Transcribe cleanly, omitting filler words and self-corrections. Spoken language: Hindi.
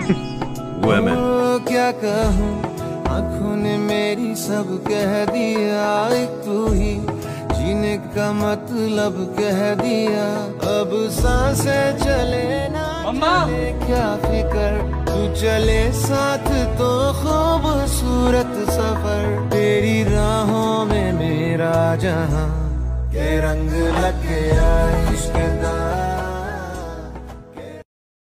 Women. क्या कहूँ, आँखों ने मेरी सब कह दिया, एक तू ही जीने का मतलब कह दिया। अब सांसें चले ना चले क्या फिकर, तू चले साथ तो खूबसूरत सफर। तेरी राहों में मेरा जहां के रंग लग गया, इश्क का